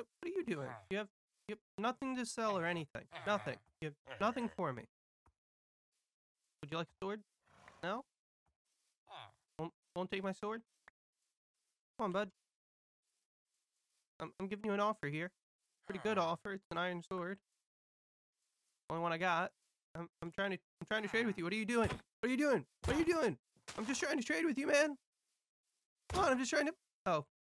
What are you doing? You have nothing to sell or anything. Nothing. You have nothing for me. Would you like a sword? No? Won't take my sword? Come on, bud. I'm giving you an offer here. Pretty good offer. It's an iron sword. Only one I got. I'm trying to trade with you. What are you doing? What are you doing? What are you doing? I'm just trying to trade with you, man. Come on, I'm just trying to. Oh,